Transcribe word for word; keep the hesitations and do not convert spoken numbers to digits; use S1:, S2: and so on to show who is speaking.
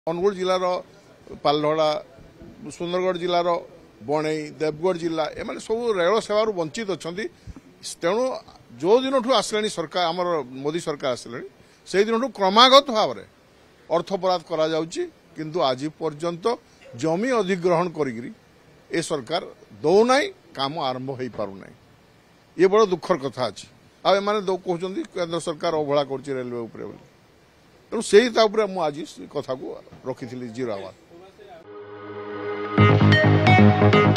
S1: ଅନୁଗୁଳ ଜିଲ୍ଲାର ପାଲହଡ଼ା ସୁନ୍ଦରଗଡ଼ ଜିଲ୍ଲାର ବଣେଇ ଦେବଗଡ଼ ଜିଲ୍ଲା ଏମାନେ ସବୁ ରେଳ ସେବାରୁ ବଞ୍ଚିତ ଅଛନ୍ତି। ତେଣୁ ଯେଉଁ ଦିନଠୁ ଆସିଲାଣି ସରକାର ଆମର ମୋଦି ସରକାର ଆସିଲାଣି ସେହି ଦିନଠୁ କ୍ରମାଗତ ଭାବରେ ଅର୍ଥ ବରାଦ କରାଯାଉଛି, କିନ୍ତୁ ଆଜି ପର୍ଯ୍ୟନ୍ତ ଜମି ଅଧିଗ୍ରହଣ କରିକିରି ଏ ସରକାର ଦେଉନାହିଁ, କାମ ଆରମ୍ଭ ହୋଇପାରୁନାହିଁ। ଏ ବଡ଼ ଦୁଃଖର କଥା ଅଛି। ଆଉ ଏମାନେ କହୁଛନ୍ତି କେନ୍ଦ୍ର ସରକାର ଅବହେଳା କରୁଛି ରେଲୱେ ଉପରେ ବୋଲି। ତେଣୁ ସେଇ ତା ଉପରେ ମୁଁ ଆଜି କଥାକୁ ରଖିଥିଲି ଜିରୋ ଆୱାର।